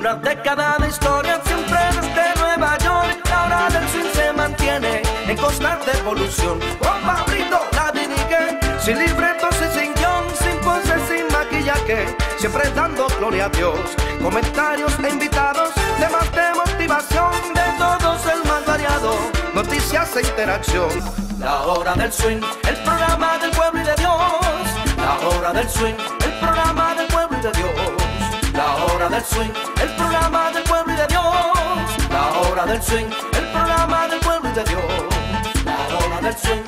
Una década de historia siempre desde Nueva York. La hora del swing se mantiene en constante evolución. Juan Pablito la dirige, sin libretos y sin guión, sin poses, sin maquillaje, siempre dando gloria a Dios. Comentarios e invitados, temas de motivación, de todos el más variado, noticias e interacción. La hora del swing, el programa del pueblo y de Dios. La hora del swing, el programa del pueblo y de Dios. La hora del swing, el programa del pueblo y de Dios. La hora del swing, el programa del pueblo y de Dios. La hora del swing.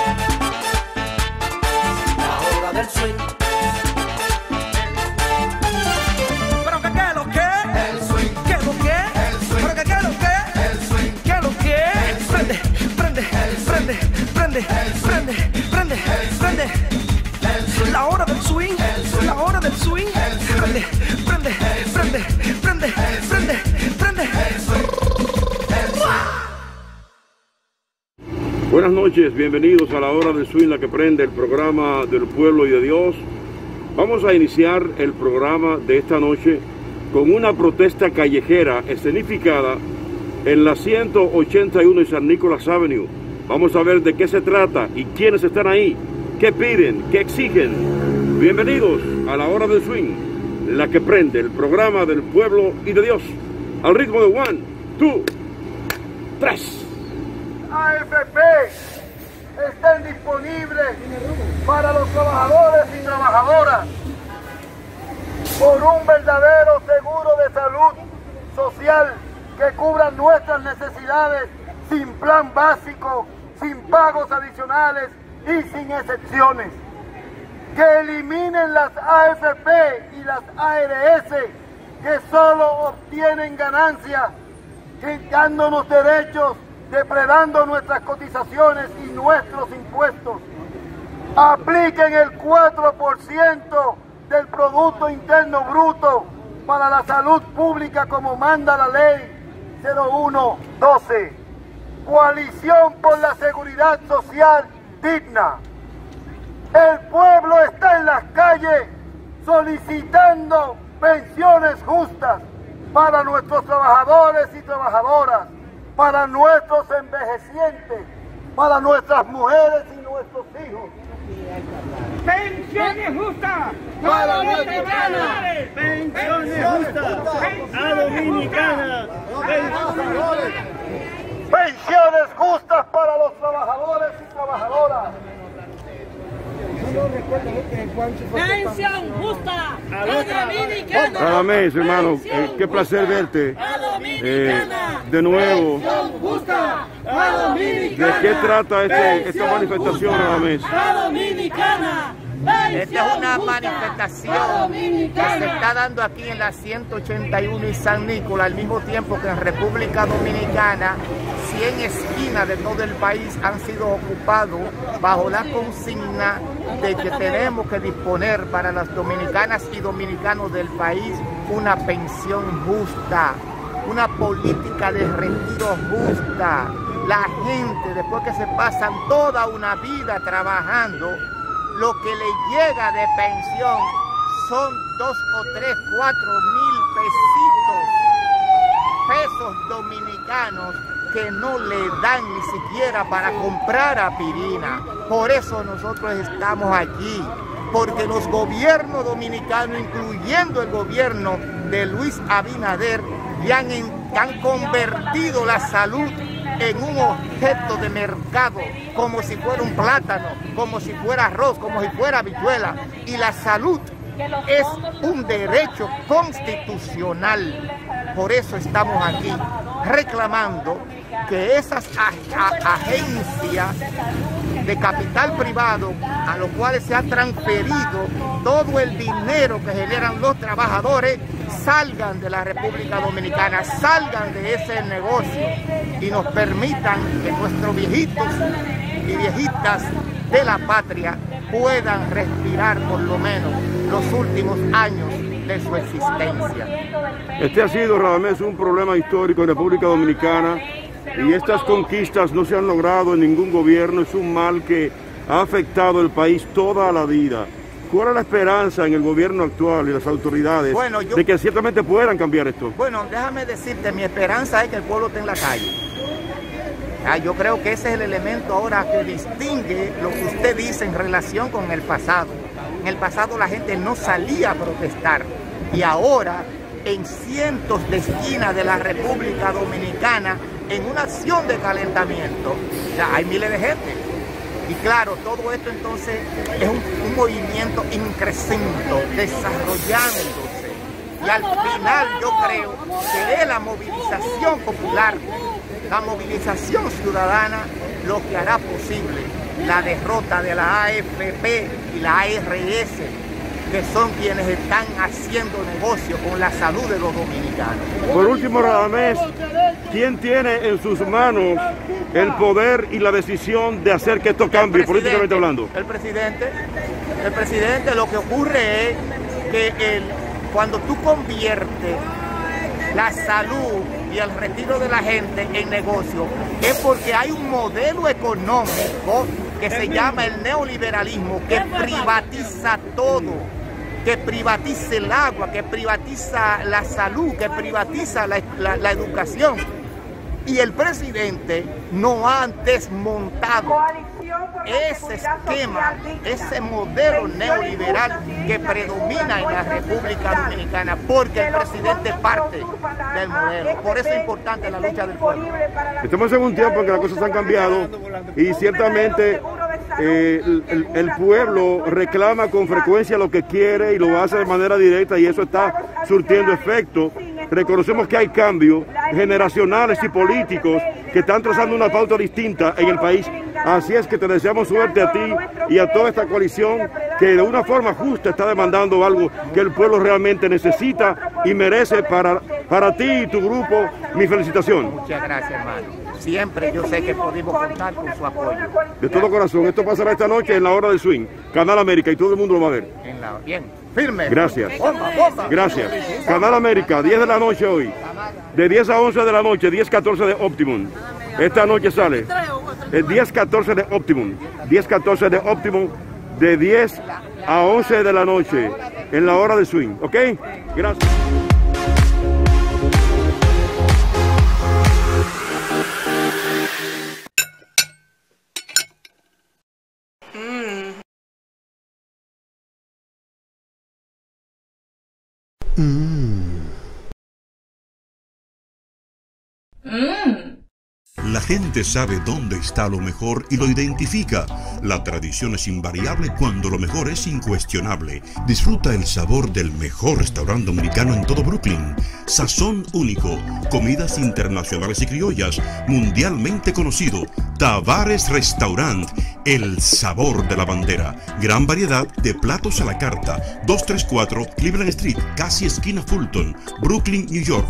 La hora del swing. Pero que qué lo que, el swing, que lo que, el swing, pero que qué lo que, el swing, que lo que, el prende, prende, prende, prende, prende, prende, prende. La hora del swing, la hora del swing, prende, prende, prende, prende, prende, prende. Buenas noches, bienvenidos a la hora del swing, la que prende, el programa del pueblo y de Dios. Vamos a iniciar el programa de esta noche con una protesta callejera escenificada en la 181 y San Nicolás Avenue. Vamos a ver de qué se trata y quiénes están ahí, qué piden, qué exigen. Bienvenidos a la hora del swing, la que prende, el programa del pueblo y de Dios. Al ritmo de 1, 2, 3. AFP estén disponibles para los trabajadores y trabajadoras por un verdadero seguro de salud social que cubra nuestras necesidades sin plan básico, sin pagos adicionales y sin excepciones. Que eliminen las AFP y las ARS que solo obtienen ganancias, quitándonos derechos, depredando nuestras cotizaciones y nuestros impuestos. Apliquen el 4% del Producto Interno Bruto para la salud pública como manda la ley 0112. Coalición por la seguridad social digna. El pueblo está en las calles solicitando pensiones justas para nuestros trabajadores y trabajadoras, para nuestros envejecientes, para nuestras mujeres y nuestros hijos. ¡Pensiones justas! ¡A Dominicana! ¡Pensiones justas! ¡A Dominicana! Pensiones justas para los trabajadores y trabajadoras. ¡Pensión justa! ¡A Dominicana! Radamés, hermano, qué placer verte de nuevo. ¡Pensión justa! ¡A Dominicana! ¿De qué trata esta manifestación, Radamés? ¡A Dominicana! Esta es una manifestación que se está dando aquí en la 181 y San Nicolás, al mismo tiempo que en República Dominicana 100 esquinas de todo el país han sido ocupados bajo la consigna de que tenemos que disponer para las dominicanas y dominicanos del país una pensión justa, una política de retiro justa. La gente, después que se pasan toda una vida trabajando, lo que le llega de pensión son 2 o 3, 4 mil pesos dominicanos que no le dan ni siquiera para comprar aspirina. Por eso nosotros estamos aquí, porque los gobiernos dominicanos, incluyendo el gobierno de Luis Abinader, han convertido la salud en un objeto de mercado, como si fuera un plátano, como si fuera arroz, como si fuera habichuela. Y la salud es un derecho constitucional. Por eso estamos aquí reclamando que esas agencias de capital privado a los cuales se ha transferido todo el dinero que generan los trabajadores salgan de la República Dominicana, salgan de ese negocio y nos permitan que nuestros viejitos y viejitas de la patria puedan respirar por lo menos los últimos años de su existencia. Este ha sido, Radamés, un problema histórico en República Dominicana y estas conquistas no se han logrado en ningún gobierno. Es un mal que ha afectado el país toda la vida. ¿cuál es la esperanza en el gobierno actual y las autoridades de que ciertamente puedan cambiar esto? Bueno, déjame decirte, mi esperanza es que el pueblo esté en la calle. Yo creo que ese es el elemento ahora que distingue lo que usted dice en relación con el pasado. En el pasado la gente no salía a protestar y ahora en cientos de esquinas de la República Dominicana, en una acción de calentamiento, ya hay miles de gente. Y claro, todo esto entonces es un movimiento increciendo, desarrollándose. Y al final yo creo que es la movilización popular, la movilización ciudadana, lo que hará posible la derrota de la AFP y la ARS, que son quienes están haciendo negocio con la salud de los dominicanos. Por último, Radamés, ¿quién tiene en sus manos el poder y la decisión de hacer que esto cambie, políticamente hablando? El presidente. Lo que ocurre es que cuando tú conviertes la salud y el retiro de la gente en negocio, es porque hay un modelo económico que se llama el neoliberalismo, que privatiza todo, que privatiza el agua, que privatiza la salud, que privatiza la educación. Y el presidente no ha desmontado ese esquema, ese modelo neoliberal que predomina en la República Dominicana, porque el presidente parte del modelo. Por eso es importante la lucha del pueblo. Estamos en un tiempo en que las cosas han cambiado y ciertamente el pueblo reclama con frecuencia lo que quiere y lo hace de manera directa, y eso está surtiendo efecto. Reconocemos que hay cambios generacionales y políticos que están trazando una pauta distinta en el país. Así es que te deseamos suerte a ti y a toda esta coalición que de una forma justa está demandando algo que el pueblo realmente necesita y merece. Para ti y tu grupo, mi felicitación. Muchas gracias, hermano. Siempre yo sé que podemos contar con su apoyo. De todo corazón, esto pasará esta noche en la hora del swing, Canal América, y todo el mundo lo va a ver. Bien, firme. Gracias. Bomba. Gracias. Canal América, 10 de la noche hoy. De 10 a 11 de la noche, 10-14 de Optimum. Esta noche sale. 10-14 de Optimum. 10-14 de Optimum. De 10 a 11 de la noche. En la hora del swing. ¿Ok? Gracias. La gente sabe dónde está lo mejor y lo identifica. La tradición es invariable cuando lo mejor es incuestionable. Disfruta el sabor del mejor restaurante dominicano en todo Brooklyn. Sazón único, comidas internacionales y criollas, mundialmente conocido. Tavares Restaurant, el sabor de la bandera. Gran variedad de platos a la carta. 234 Cleveland Street, casi esquina Fulton, Brooklyn, New York.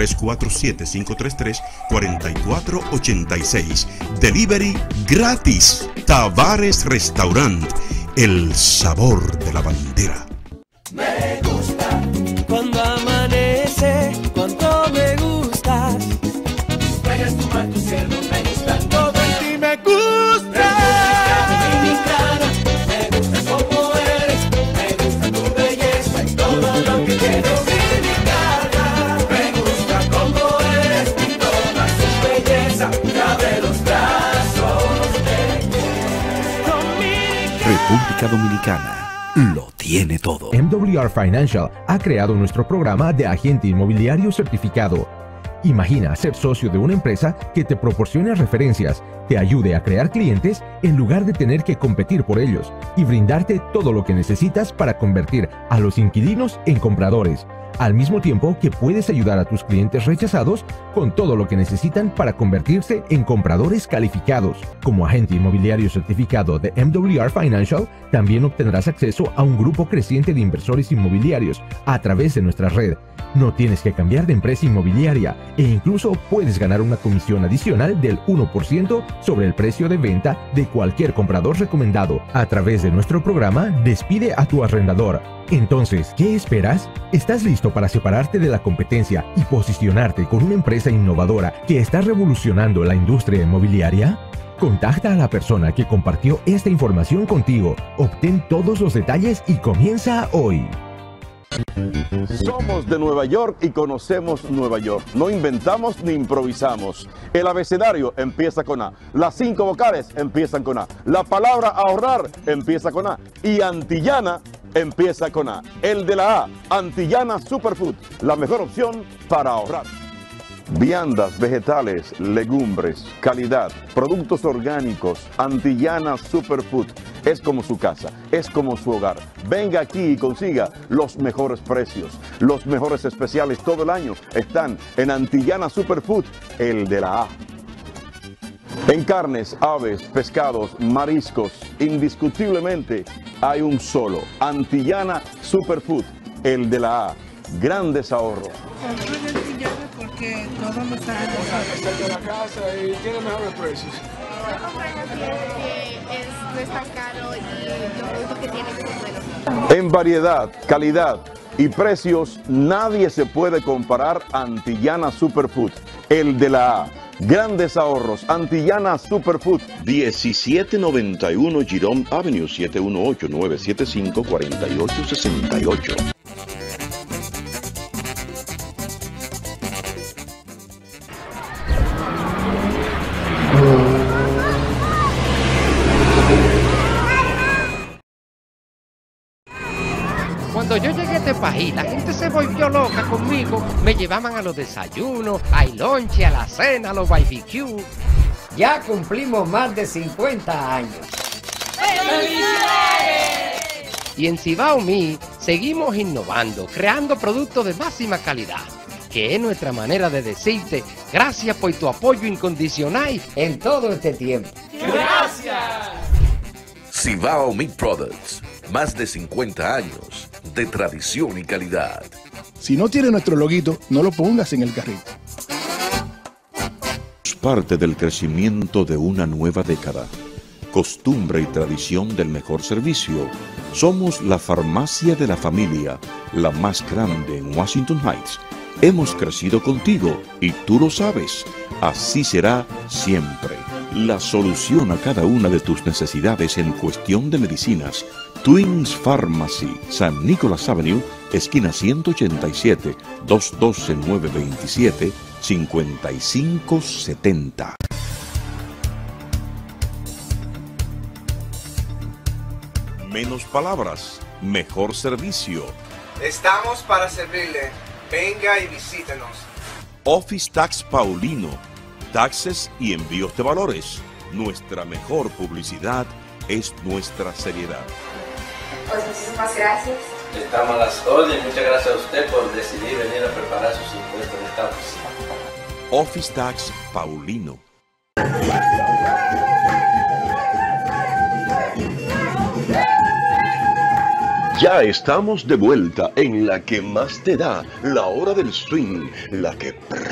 347-533-4486. Delivery gratis. Tavares Restaurant, el sabor de la bandera. Me gusta cuando amanece, cuando me gustas. Puedes tomar tu cielo, me gusta todo en ti, me gusta. Dominicana, me gusta como eres, me gusta tu belleza y todo lo que tienes. Dominicana, me gusta como eres y toda su belleza, abre los brazos de Dominicana. República Dominicana lo tiene todo. MWR Financial ha creado nuestro programa de agente inmobiliario certificado. Imagina ser socio de una empresa que te proporcione referencias, te ayude a crear clientes en lugar de tener que competir por ellos y brindarte todo lo que necesitas para convertir a los inquilinos en compradores, al mismo tiempo que puedes ayudar a tus clientes rechazados con todo lo que necesitan para convertirse en compradores calificados. Como agente inmobiliario certificado de MWR Financial, también obtendrás acceso a un grupo creciente de inversores inmobiliarios a través de nuestra red. No tienes que cambiar de empresa inmobiliaria e incluso puedes ganar una comisión adicional del 1% sobre el precio de venta de cualquier comprador recomendado. A través de nuestro programa, despide a tu arrendador. Entonces, ¿qué esperas? ¿Estás listo para separarte de la competencia y posicionarte con una empresa innovadora que está revolucionando la industria inmobiliaria? Contacta a la persona que compartió esta información contigo. Obtén todos los detalles y comienza hoy. Somos de Nueva York y conocemos Nueva York. No inventamos ni improvisamos. El abecedario empieza con A. Las 5 vocales empiezan con A. La palabra ahorrar empieza con A. Y Antillana empieza con A. El de la A, Antillana Superfood, la mejor opción para ahorrar. Viandas, vegetales, legumbres, calidad, productos orgánicos, Antillana Superfood. Es como su casa, es como su hogar. Venga aquí y consiga los mejores precios. Los mejores especiales todo el año están en Antillana Superfood, el de la A. En carnes, aves, pescados, mariscos, indiscutiblemente hay un solo, Antillana Superfood, el de la A. Grandes ahorros. Porque todo lo está de la casa y tiene mejores precios. No es tan caro y los productos que tienen son buenos. En variedad, calidad y precios, nadie se puede comparar a Antillana Superfood, el de la A. Grandes ahorros, Antillana Superfood. 1791 Girón Avenue, 718-975-4868. Cuando yo llegué a este país, la gente se volvió loca conmigo. Me llevaban a los desayunos, al lonche, a la cena, a los barbecue. Ya cumplimos más de 50 años. ¡Felicidades! Y en Cibao Mi seguimos innovando, creando productos de máxima calidad, que es nuestra manera de decirte gracias por tu apoyo incondicional en todo este tiempo. ¡Gracias! Cibao Meat Products, más de 50 años de tradición y calidad. Si no tiene nuestro loguito, no lo pongas en el carrito. Parte del crecimiento de una nueva década. Costumbre y tradición del mejor servicio. Somos la farmacia de la familia, la más grande en Washington Heights. Hemos crecido contigo y tú lo sabes. Así será siempre. La solución a cada una de tus necesidades en cuestión de medicinas. Twins Pharmacy, San Nicolás Avenue, esquina 187, 212-927-5570. Menos palabras, mejor servicio. Estamos para servirle. Venga y visítenos. Office Tax Paulino, taxes y envíos de valores. Nuestra mejor publicidad es nuestra seriedad. Pues muchísimas gracias. Estamos a las órdenes. Muchas gracias a usted por decidir venir a preparar sus impuestos en esta oficina. Office Tax Paulino. Ya estamos de vuelta en la que más te da, la hora del swing, la que...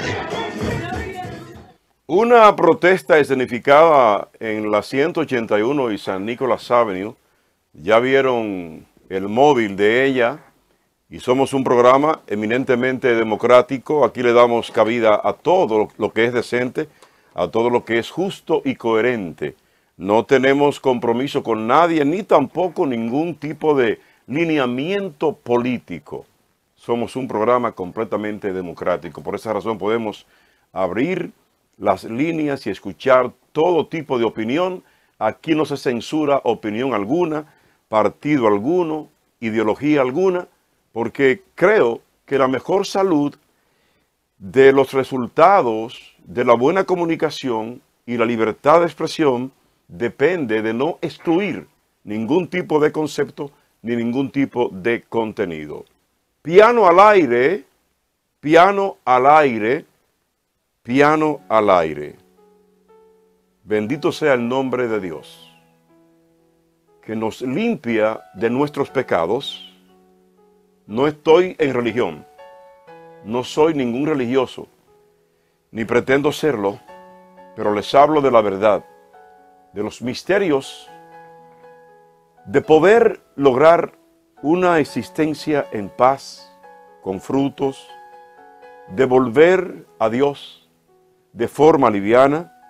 Una protesta escenificada en la 181 y San Nicolás Avenue. Ya vieron el móvil de ella y somos un programa eminentemente democrático. Aquí le damos cabida a todo lo que es decente, a todo lo que es justo y coherente. No tenemos compromiso con nadie ni tampoco ningún tipo de lineamiento político. Somos un programa completamente democrático. Por esa razón podemos abrir las líneas y escuchar todo tipo de opinión. Aquí no se censura opinión alguna, partido alguno, ideología alguna, porque creo que la mejor salud de los resultados de la buena comunicación y la libertad de expresión depende de no excluir ningún tipo de concepto ni ningún tipo de contenido. Piano al aire, piano al aire, piano al aire. Bendito sea el nombre de Dios, que nos limpia de nuestros pecados. No estoy en religión, no soy ningún religioso, ni pretendo serlo, pero les hablo de la verdad, de los misterios, de poder lograr una existencia en paz, con frutos, de volver a Dios de forma liviana,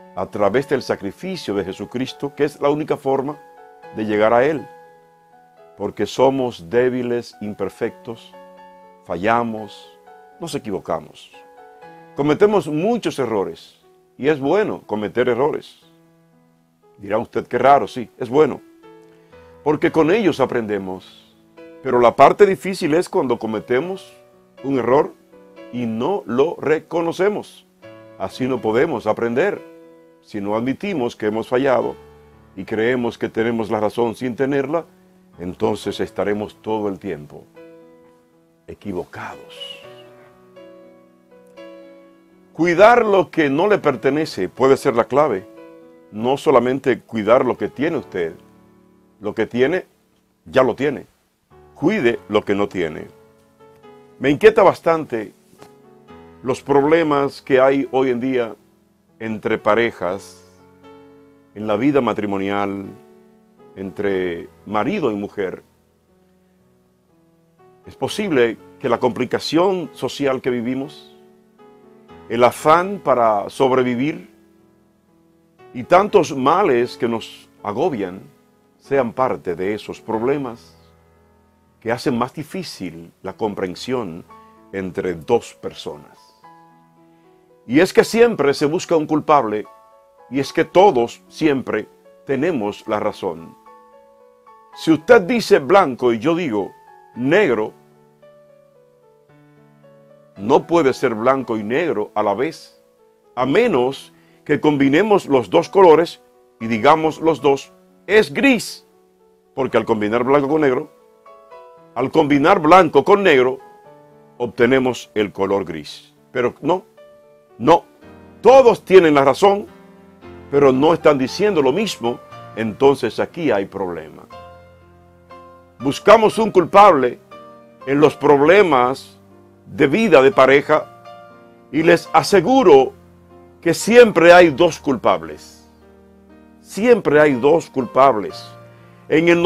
a través del sacrificio de Jesucristo, que es la única forma de llegar a Él. Porque somos débiles, imperfectos, fallamos, nos equivocamos. Cometemos muchos errores y es bueno cometer errores. Dirá usted, qué raro, sí, es bueno. Porque con ellos aprendemos. Pero la parte difícil es cuando cometemos un error y no lo reconocemos. Así no podemos aprender. Si no admitimos que hemos fallado y creemos que tenemos la razón sin tenerla, entonces estaremos todo el tiempo equivocados. Cuidar lo que no le pertenece puede ser la clave. No solamente cuidar lo que tiene usted. Lo que tiene, ya lo tiene. Cuide lo que no tiene. Me inquieta bastante los problemas que hay hoy en día entre parejas, en la vida matrimonial, entre marido y mujer. Es posible que la complicación social que vivimos, el afán para sobrevivir y tantos males que nos agobian sean parte de esos problemas que hacen más difícil la comprensión entre dos personas. Y es que siempre se busca un culpable, y es que todos siempre tenemos la razón. Si usted dice blanco y yo digo negro, no puede ser blanco y negro a la vez, a menos que combinemos los dos colores y digamos los dos es gris, porque al combinar blanco con negro, al combinar blanco con negro, obtenemos el color gris. Pero no, todos tienen la razón, pero no están diciendo lo mismo, entonces aquí hay problema. Buscamos un culpable en los problemas de vida de pareja y les aseguro que siempre hay dos culpables. Siempre hay dos culpables en el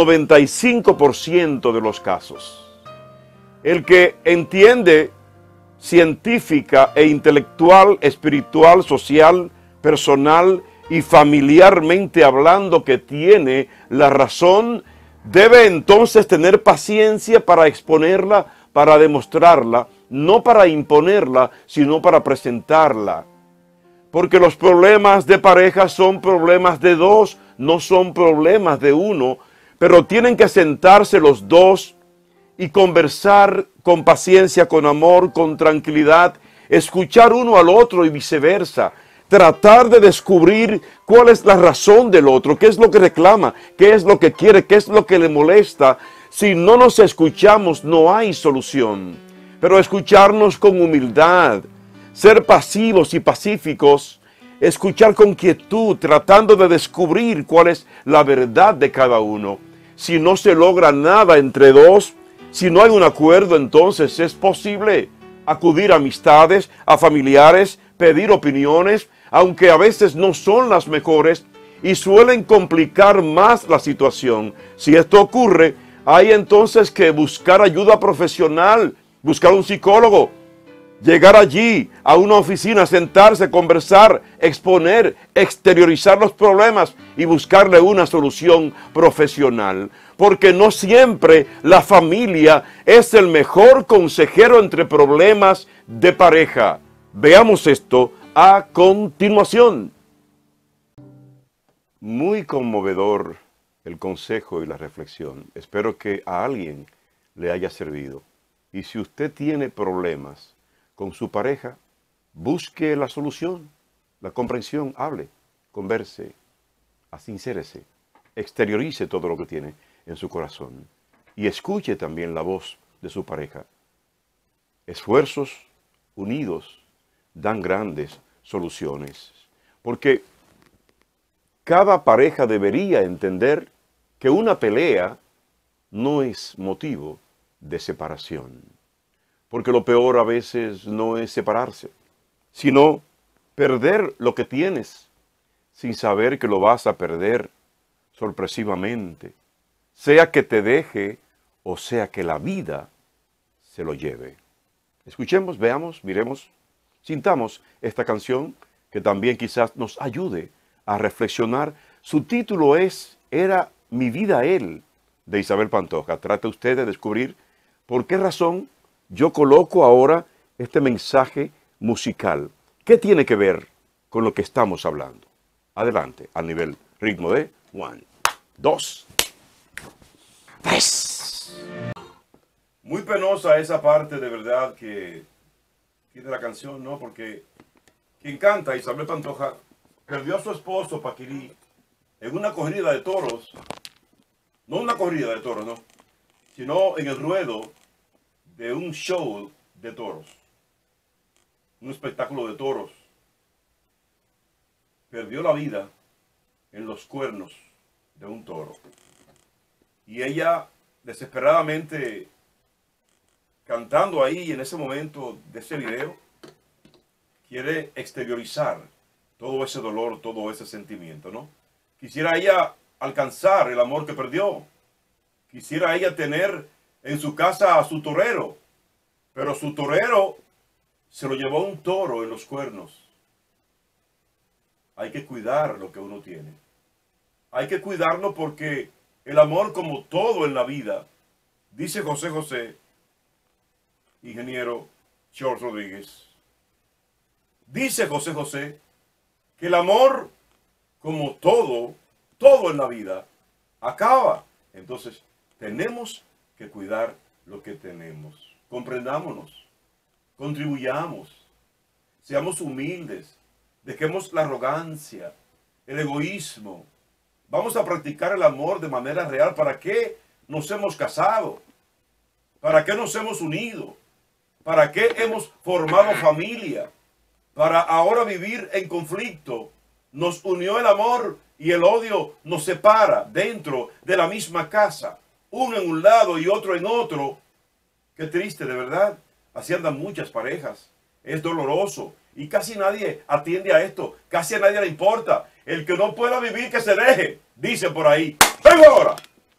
95% de los casos. El que entiende científica e intelectual, espiritual, social, personal y familiarmente hablando que tiene la razón, debe entonces tener paciencia para exponerla, para demostrarla, no para imponerla, sino para presentarla. Porque los problemas de pareja son problemas de dos, no son problemas de uno, pero tienen que sentarse los dos y conversar con paciencia, con amor, con tranquilidad, escuchar uno al otro y viceversa. Tratar de descubrir cuál es la razón del otro, qué es lo que reclama, qué es lo que quiere, qué es lo que le molesta. Si no nos escuchamos, no hay solución. Pero escucharnos con humildad, ser pasivos y pacíficos, escuchar con quietud, tratando de descubrir cuál es la verdad de cada uno. Si no se logra nada entre dos, si no hay un acuerdo, entonces es posible acudir a amistades, a familiares, pedir opiniones, aunque a veces no son las mejores y suelen complicar más la situación. Si esto ocurre, hay entonces que buscar ayuda profesional, buscar un psicólogo, llegar allí a una oficina, sentarse, conversar, exponer, exteriorizar los problemas y buscarle una solución profesional. Porque no siempre la familia es el mejor consejero entre problemas de pareja. Veamos esto a continuación. Muy conmovedor el consejo y la reflexión. Espero que a alguien le haya servido. Y si usted tiene problemas con su pareja, busque la solución, la comprensión, hable, converse, asincérese, exteriorice todo lo que tiene en su corazón y escuche también la voz de su pareja. Esfuerzos unidos dan grandes soluciones, porque cada pareja debería entender que una pelea no es motivo de separación, porque lo peor a veces no es separarse, sino perder lo que tienes sin saber que lo vas a perder sorpresivamente, sea que te deje o sea que la vida se lo lleve. Escuchemos, veamos, miremos, sintamos esta canción que también quizás nos ayude a reflexionar. Su título es Era mi vida él, de Isabel Pantoja. Trata usted de descubrir por qué razón yo coloco ahora este mensaje musical. ¿Qué tiene que ver con lo que estamos hablando? Adelante, al nivel ritmo de 1, 2, 3. Muy penosa esa parte de verdad que tiene la canción, ¿no? Porque quien canta, Isabel Pantoja, perdió a su esposo, Paquiri, en una corrida de toros. No una corrida de toros, no, sino en el ruedo de un show de toros. Un espectáculo de toros. Perdió la vida en los cuernos de un toro. Y ella, desesperadamente, cantando ahí en ese momento de ese video, quiere exteriorizar todo ese dolor, todo ese sentimiento, ¿no? Quisiera ella alcanzar el amor que perdió. Quisiera ella tener en su casa a su torero, pero su torero se lo llevó un toro en los cuernos. Hay que cuidar lo que uno tiene. Hay que cuidarlo porque el amor, como todo en la vida, dice José José, ingeniero George Rodríguez, dice José José que el amor, como todo en la vida, acaba. Entonces, tenemos que cuidar lo que tenemos. Comprendámonos, contribuyamos, seamos humildes, dejemos la arrogancia, el egoísmo. Vamos a practicar el amor de manera real. ¿Para qué nos hemos casado? ¿Para qué nos hemos unido? ¿Para qué hemos formado familia? Para ahora vivir en conflicto. Nos unió el amor y el odio nos separa dentro de la misma casa. Uno en un lado y otro en otro. Qué triste, de verdad. Así andan muchas parejas. Es doloroso. Y casi nadie atiende a esto. Casi a nadie le importa. El que no pueda vivir, que se deje. Dice por ahí. ¡Vengo ahora!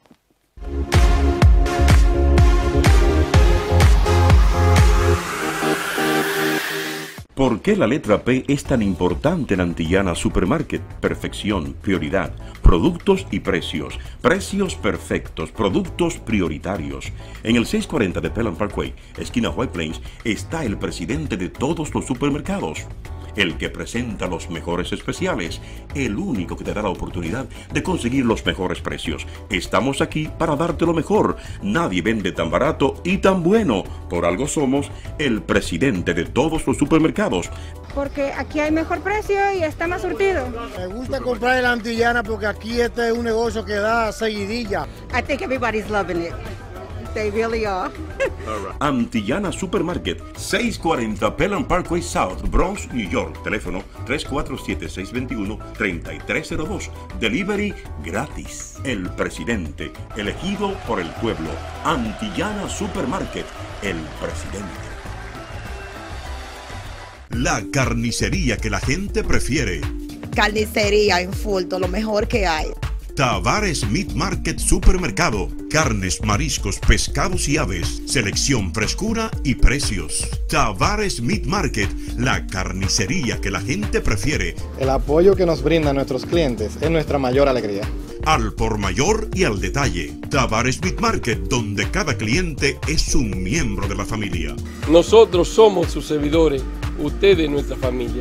¿Por qué la letra P es tan importante en Antillana Supermarket? Perfección, prioridad, productos y precios. Precios perfectos, productos prioritarios. En el 640 de Pelham Parkway, esquina White Plains, está el presidente de todos los supermercados. El que presenta los mejores especiales, el único que te da la oportunidad de conseguir los mejores precios. Estamos aquí para darte lo mejor. Nadie vende tan barato y tan bueno. Por algo somos el presidente de todos los supermercados. Porque aquí hay mejor precio y está más surtido. Me gusta comprar en la Antillana porque aquí este es un negocio que da seguidilla. I think everybody's loving it. They really are. Antillana Supermarket, 640 Pelham Parkway South, Bronx, New York. Teléfono 347-621-3302. Delivery gratis. El presidente, elegido por el pueblo. Antillana Supermarket, el presidente. La carnicería que la gente prefiere. Carnicería en Fulton, lo mejor que hay. Tavares Meat Market Supermercado. Carnes, mariscos, pescados y aves. Selección, frescura y precios. Tavares Meat Market, la carnicería que la gente prefiere. El apoyo que nos brindan nuestros clientes es nuestra mayor alegría. Al por mayor y al detalle. Tavares Meat Market, donde cada cliente es un miembro de la familia. Nosotros somos sus servidores. Ustedes, nuestra familia.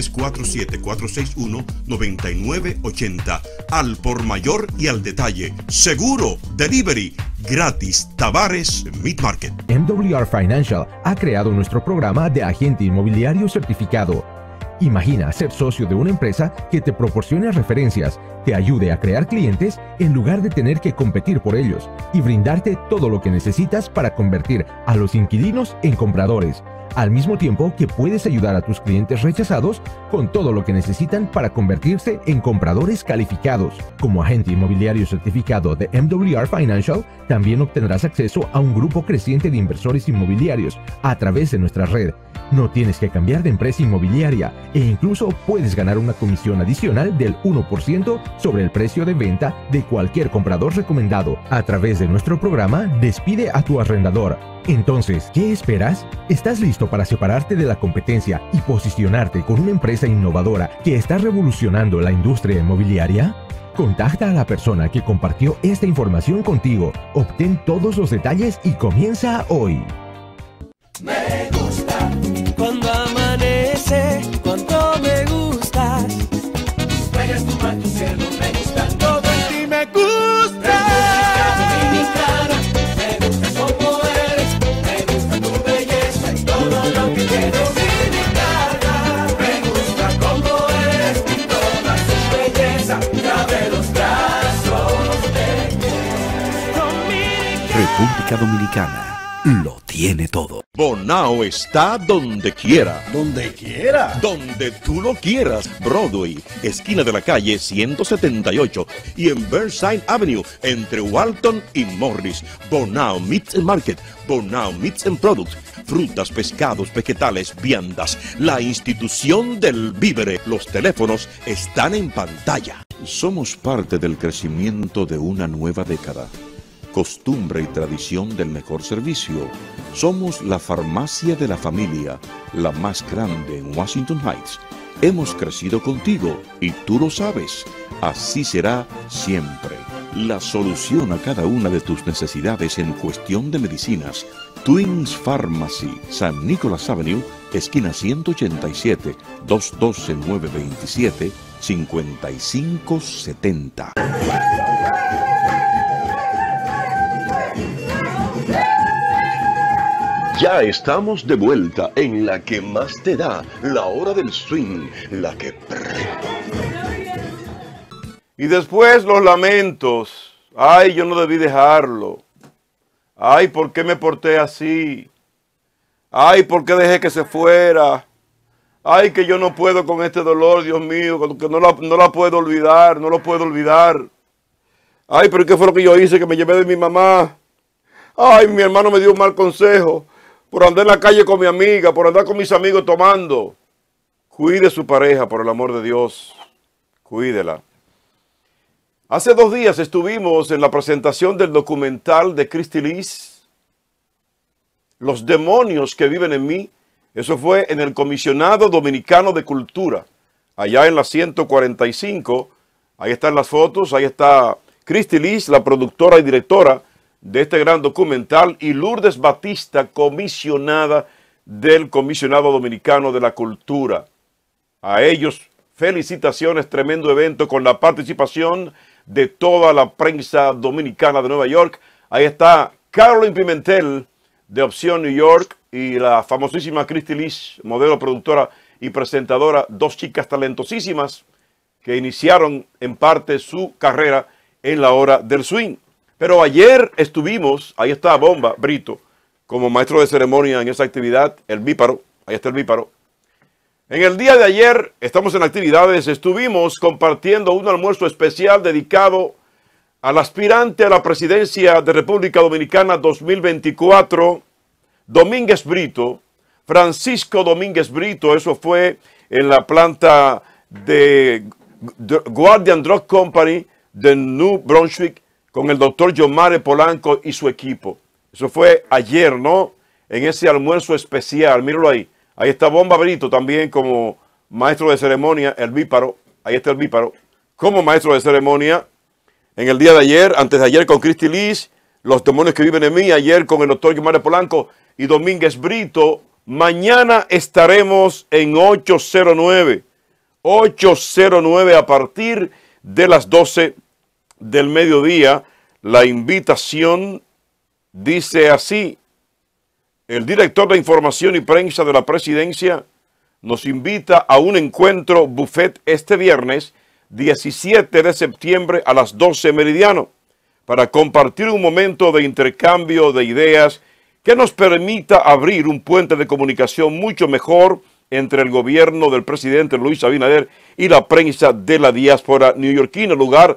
347-461-9980. Al por mayor y al detalle. Seguro. Delivery. Gratis. Tavares Meat Market. MWR Financial ha creado nuestro programa de agente inmobiliario certificado. Imagina ser socio de una empresa que te proporcione referencias, te ayude a crear clientes en lugar de tener que competir por ellos y brindarte todo lo que necesitas para convertir a los inquilinos en compradores. Al mismo tiempo que puedes ayudar a tus clientes rechazados con todo lo que necesitan para convertirse en compradores calificados. Como agente inmobiliario certificado de MWR Financial, también obtendrás acceso a un grupo creciente de inversores inmobiliarios a través de nuestra red. No tienes que cambiar de empresa inmobiliaria e incluso puedes ganar una comisión adicional del 1% sobre el precio de venta de cualquier comprador recomendado. A través de nuestro programa, despide a tu arrendador. Entonces, ¿qué esperas? ¿Estás listo para separarte de la competencia y posicionarte con una empresa innovadora que está revolucionando la industria inmobiliaria? Contacta a la persona que compartió esta información contigo. Obtén todos los detalles y comienza hoy. Me gusta cuando amanece, cuando me gustas. Rayas tu mar, tu cielo, me gusta todo en ti, me gusta. Dominicana, me gusta como eres, me gusta tu belleza y todo lo que tienes. Dominicana, me gusta como eres y toda su belleza cabe los brazos de República Dominicana lo tiene todo. Bonao está donde quiera. ¿Donde quiera? Donde tú lo quieras. Broadway, esquina de la calle 178 y en Burnside Avenue, entre Walton y Morris. Bonao Meats and Market, Bonao Meats and Products. Frutas, pescados, vegetales, viandas. La institución del vívere. Los teléfonos están en pantalla. Somos parte del crecimiento de una nueva década. Costumbre y tradición del mejor servicio. Somos la farmacia de la familia, la más grande en Washington Heights. Hemos crecido contigo y tú lo sabes. Así será siempre. La solución a cada una de tus necesidades en cuestión de medicinas. Twins Pharmacy, San Nicolás Avenue, esquina 187, 212-927-5570. Ya estamos de vuelta en la que más te da, la hora del swing, la que... Y después los lamentos. Ay, yo no debí dejarlo. Ay, ¿por qué me porté así? Ay, ¿por qué dejé que se fuera? Ay, que yo no puedo con este dolor, Dios mío, que no la puedo olvidar, no lo puedo olvidar. Ay, pero ¿qué fue lo que yo hice? Que me llevé de mi mamá. Ay, mi hermano me dio un mal consejo. Por andar en la calle con mi amiga, por andar con mis amigos tomando. Cuide su pareja, por el amor de Dios. Cuídela. Hace 2 días estuvimos en la presentación del documental de Christy Lees, Los demonios que viven en mí. Eso fue en el Comisionado Dominicano de Cultura, allá en la 145. Ahí están las fotos, ahí está Christy Lees, la productora y directora de este gran documental, y Lourdes Batista, comisionada del Comisionado Dominicano de la Cultura. A ellos, felicitaciones, tremendo evento con la participación de toda la prensa dominicana de Nueva York. Ahí está Carolyn Pimentel, de Opción New York, y la famosísima Christy Lees, modelo, productora y presentadora, 2 chicas talentosísimas que iniciaron en parte su carrera en la hora del swing. Pero ayer estuvimos, ahí está Bomba Brito, como maestro de ceremonia en esa actividad, el Bíparo, ahí está el Bíparo. En el día de ayer, estamos en actividades, estuvimos compartiendo un almuerzo especial dedicado al aspirante a la presidencia de República Dominicana 2024, Domínguez Brito, Francisco Domínguez Brito. Eso fue en la planta de Guardian Drug Company de New Brunswick, con el doctor Yomare Polanco y su equipo. Eso fue ayer, ¿no? En ese almuerzo especial, míralo ahí. Ahí está Bomba Brito también como maestro de ceremonia, el Bíparo. Ahí está el Bíparo, como maestro de ceremonia. En el día de ayer, antes de ayer con Christy Lees, Los demonios que viven en mí, ayer con el doctor Yomare Polanco y Domínguez Brito. Mañana estaremos en 809 a partir de las 12 del mediodía. La invitación dice así: el director de Información y Prensa de la Presidencia nos invita a un encuentro buffet este viernes 17 de septiembre a las 12 meridiano para compartir un momento de intercambio de ideas que nos permita abrir un puente de comunicación mucho mejor entre el gobierno del presidente Luis Abinader y la prensa de la diáspora neoyorquina. Lugar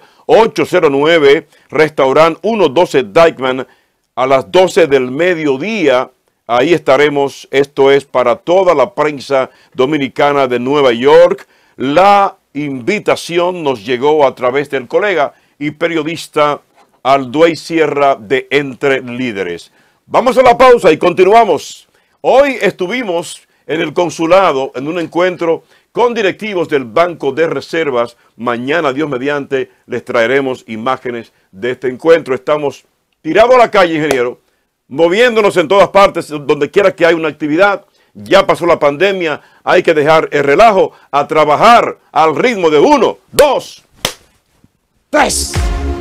809, restaurante 112 Dykeman, a las 12 del mediodía. ahí estaremos. Esto es para toda la prensa dominicana de Nueva York. La invitación nos llegó a través del colega y periodista Alduey Sierra de Entre Líderes. Vamos a la pausa y continuamos. Hoy estuvimos en el consulado en un encuentro con directivos del Banco de Reservas. Mañana, Dios mediante, les traeremos imágenes de este encuentro. Estamos tirados a la calle, ingeniero, moviéndonos en todas partes, donde quiera que haya una actividad. Ya pasó la pandemia, hay que dejar el relajo, a trabajar al ritmo de 1, 2, 3.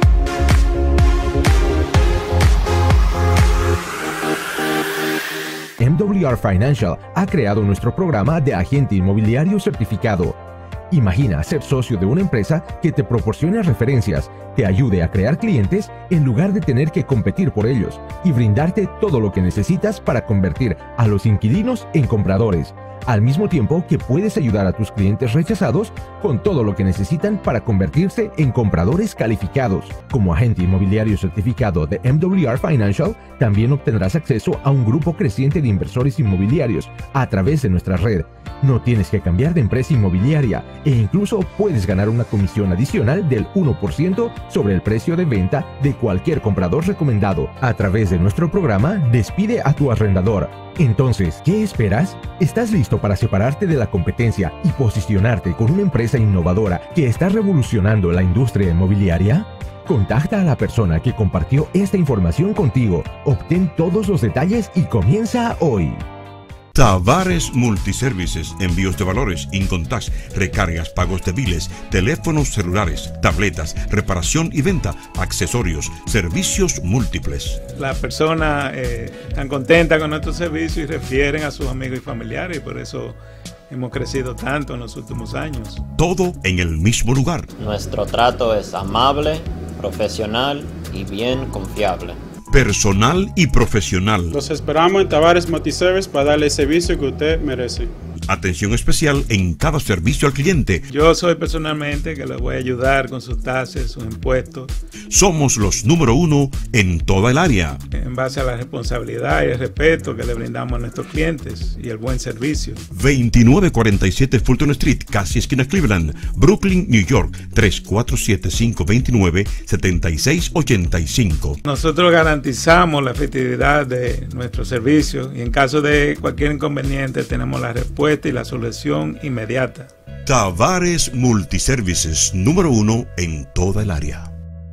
MWR Financial ha creado nuestro programa de agente inmobiliario certificado. Imagina ser socio de una empresa que te proporcione referencias, te ayude a crear clientes en lugar de tener que competir por ellos y brindarte todo lo que necesitas para convertir a los inquilinos en compradores, al mismo tiempo que puedes ayudar a tus clientes rechazados con todo lo que necesitan para convertirse en compradores calificados. Como agente inmobiliario certificado de MWR Financial, también obtendrás acceso a un grupo creciente de inversores inmobiliarios a través de nuestra red. No tienes que cambiar de empresa inmobiliaria e incluso puedes ganar una comisión adicional del 1% sobre el precio de venta de cualquier comprador recomendado. A través de nuestro programa, despide a tu arrendador. Entonces, ¿qué esperas? ¿Estás listo para separarte de la competencia y posicionarte con una empresa innovadora que está revolucionando la industria inmobiliaria? Contacta a la persona que compartió esta información contigo. Obtén todos los detalles y comienza hoy. Tavares Multiservices, envíos de valores, Incontax, recargas, pagos de biles, teléfonos celulares, tabletas, reparación y venta, accesorios, servicios múltiples. Las personas están contentas con nuestro servicio y refieren a sus amigos y familiares, y por eso hemos crecido tanto en los últimos años. Todo en el mismo lugar. Nuestro trato es amable, profesional y bien confiable. Personal y profesional. Los esperamos en Tavares Multiservice para darle el servicio que usted merece. Atención especial en cada servicio al cliente. Yo soy personalmente que le voy a ayudar con sus tasas, sus impuestos. Somos los número 1 en toda el área. En base a la responsabilidad y el respeto que le brindamos a nuestros clientes y el buen servicio. 2947 Fulton Street, casi esquina Cleveland, Brooklyn, New York, 347-529-7685. Nosotros garantizamos la efectividad de nuestro servicio y en caso de cualquier inconveniente tenemos la respuesta y la solución inmediata. Tavares Multiservices, número 1 en toda el área.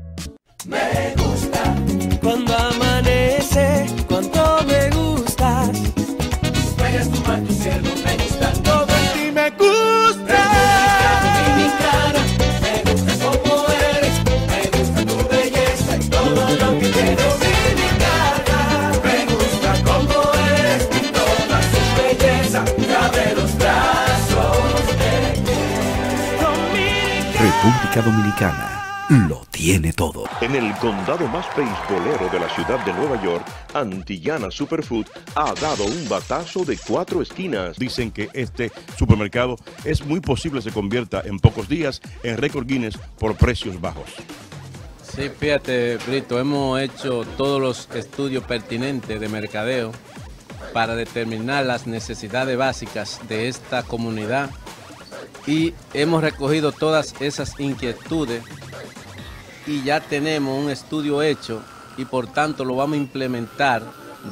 Me gusta cuando amanece, cuando me gustas. Juegas tu mar, tu cielo, me gusta todo en ti, me gusta. Dominicana, me gusta como eres, me gusta tu belleza y todo lo que tienes. Dominicana, me gusta como eres y toda su belleza, cabe los brazos de Dominicana. República Dominicana lo tiene todo. En el condado más beisbolero de la ciudad de Nueva York, Antillana Superfood ha dado un batazo de 4 esquinas. Dicen que este supermercado es muy posible se convierta en pocos días en récord Guinness por precios bajos. Sí, fíjate, Brito, hemos hecho todos los estudios pertinentes de mercadeo para determinar las necesidades básicas de esta comunidad y hemos recogido todas esas inquietudes y ya tenemos un estudio hecho y por tanto lo vamos a implementar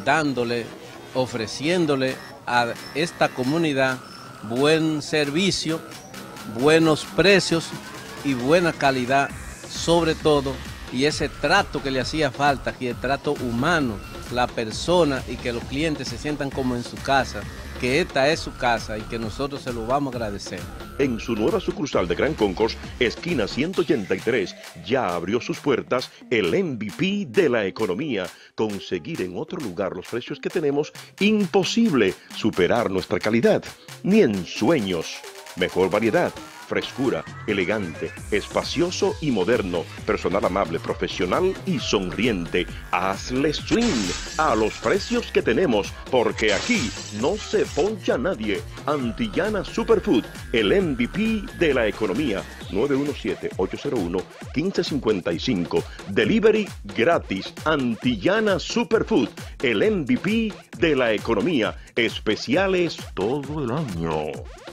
ofreciéndole a esta comunidad buen servicio, buenos precios y buena calidad sobre todo, y ese trato que le hacía falta aquí, el trato humano, la persona y que los clientes se sientan como en su casa, que esta es su casa y que nosotros se lo vamos a agradecer. En su nueva sucursal de Gran Concourse, esquina 183, ya abrió sus puertas el MVP de la economía. Conseguir en otro lugar los precios que tenemos, imposible superar nuestra calidad, ni en sueños. Mejor variedad, frescura, elegante, espacioso y moderno, personal amable, profesional y sonriente. Hazle swing a los precios que tenemos, porque aquí no se poncha nadie. Antillana Superfood, el MVP de la economía. 917-801-1555. Delivery gratis. Antillana Superfood, el MVP de la economía. Especiales todo el año.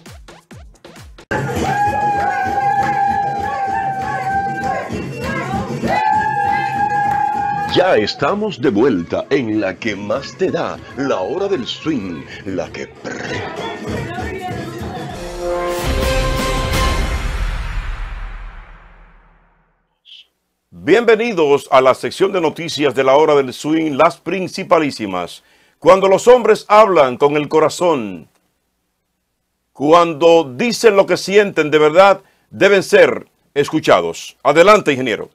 Ya estamos de vuelta en la que más te da, la hora del swing, la que Bienvenidos a la sección de noticias de la hora del swing, las principalísimas. Cuando los hombres hablan con el corazón, cuando dicen lo que sienten de verdad, deben ser escuchados. Adelante, ingeniero.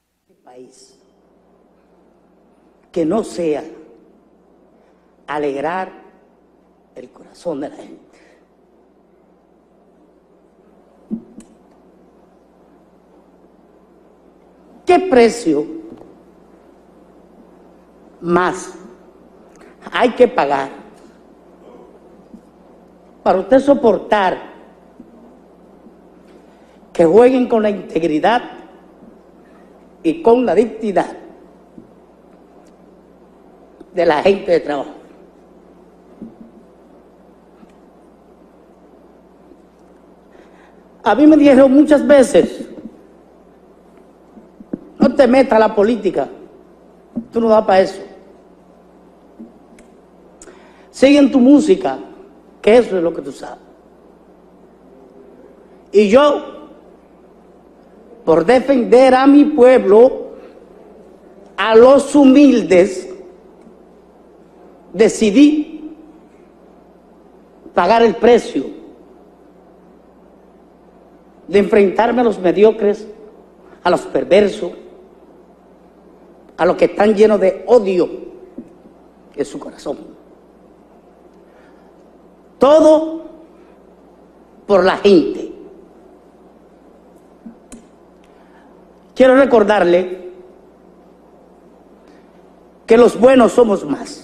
Que no sea alegrar el corazón de la gente. ¿Qué precio más hay que pagar para usted soportar que jueguen con la integridad y con la dignidad de la gente de trabajo? A mí me dijeron muchas veces: no te metas a la política, tú no das para eso. Sigue en tu música, que eso es lo que tú sabes. Y yo, por defender a mi pueblo, a los humildes, decidí pagar el precio de enfrentarme a los mediocres, a los perversos, a los que están llenos de odio en su corazón. Todo por la gente. Quiero recordarle que los buenos somos más.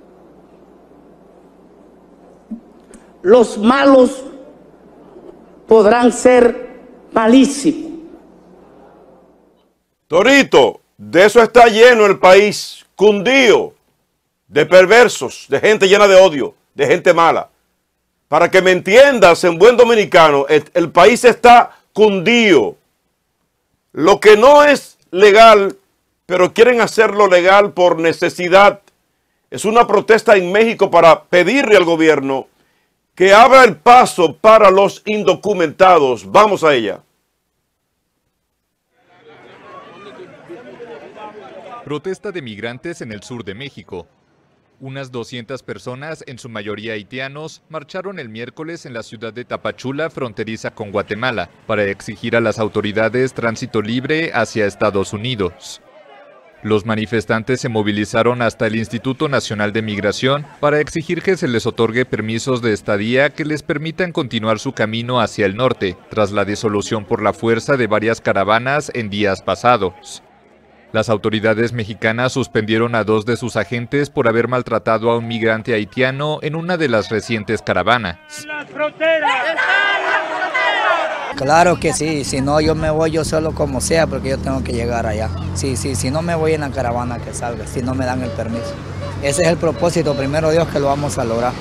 Los malos podrán ser malísimos. Torito, de eso está lleno el país, cundido de perversos, de gente llena de odio, de gente mala. Para que me entiendas en buen dominicano, el país está cundido. Lo que no es legal, pero quieren hacerlo legal por necesidad. Es una protesta en México para pedirle al gobierno que abra el paso para los indocumentados. Vamos a ella. Protesta de migrantes en el sur de México. Unas 200 personas, en su mayoría haitianos, marcharon el miércoles en la ciudad de Tapachula, fronteriza con Guatemala, para exigir a las autoridades tránsito libre hacia Estados Unidos. Los manifestantes se movilizaron hasta el Instituto Nacional de Migración para exigir que se les otorgue permisos de estadía que les permitan continuar su camino hacia el norte, tras la disolución por la fuerza de varias caravanas en días pasados. Las autoridades mexicanas suspendieron a 2 de sus agentes por haber maltratado a un migrante haitiano en una de las recientes caravanas. Claro que sí, si no yo me voy yo solo como sea, porque yo tengo que llegar allá. Sí, si no me voy en la caravana que salga, si no me dan el permiso. Ese es el propósito, primero Dios, que lo vamos a lograr.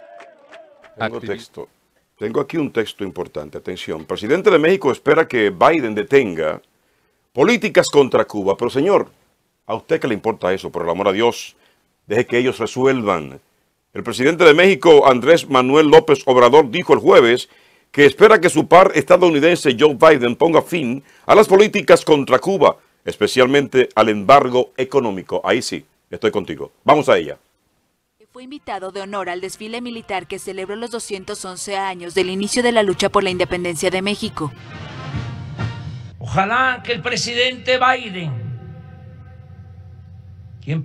Tengo aquí un texto importante, atención. El presidente de México espera que Biden detenga políticas contra Cuba, pero señor, ¿a usted qué le importa eso? Por el amor a Dios, deje que ellos resuelvan. El presidente de México, Andrés Manuel López Obrador, dijo el jueves que espera que su par estadounidense Joe Biden ponga fin a las políticas contra Cuba, especialmente al embargo económico. Ahí sí, estoy contigo. Vamos a ella. Fue invitado de honor al desfile militar que celebró los 211 años del inicio de la lucha por la independencia de México. Ojalá que el presidente Biden, quien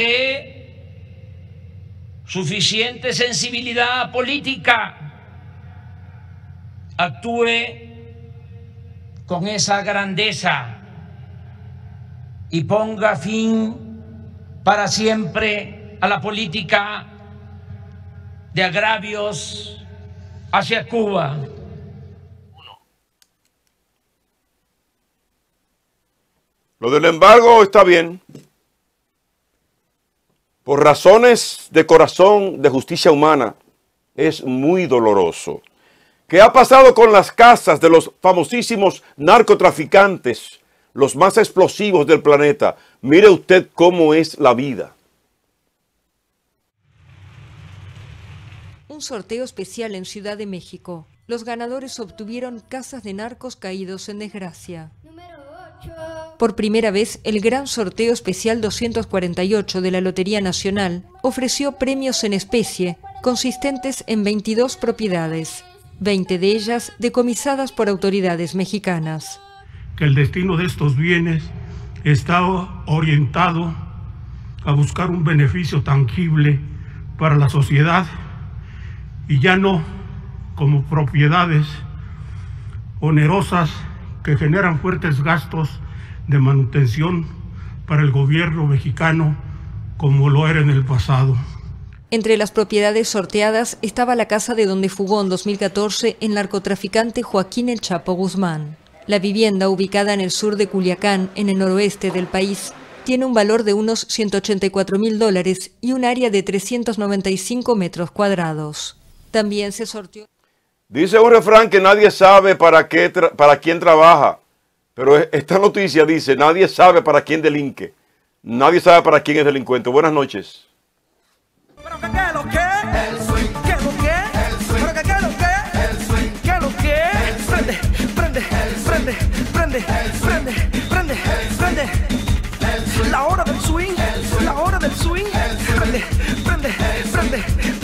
posee suficiente sensibilidad política, actúe con esa grandeza y ponga fin para siempre a la política de agravios hacia Cuba. Lo del embargo está bien. Por razones de corazón, de justicia humana, es muy doloroso. ¿Qué ha pasado con las casas de los famosísimos narcotraficantes, los más explosivos del planeta? Mire usted cómo es la vida. Un sorteo especial en Ciudad de México. Los ganadores obtuvieron casas de narcos caídos en desgracia. Por primera vez, el gran sorteo especial 248 de la Lotería Nacional ofreció premios en especie, consistentes en 22 propiedades, 20 de ellas decomisadas por autoridades mexicanas. Que el destino de estos bienes está orientado a buscar un beneficio tangible para la sociedad y ya no como propiedades onerosas que generan fuertes gastos de manutención para el gobierno mexicano como lo era en el pasado. Entre las propiedades sorteadas estaba la casa de donde fugó en 2014 el narcotraficante Joaquín El Chapo Guzmán. La vivienda, ubicada en el sur de Culiacán, en el noroeste del país, tiene un valor de unos $184.000 y un área de 395 metros cuadrados. También se sorteó... Dice un refrán que nadie sabe para quién trabaja, pero esta noticia dice, nadie sabe para quién delinque, nadie sabe para quién es delincuente. Buenas noches. La hora del swing, la hora del swing. Prende, prende, prende,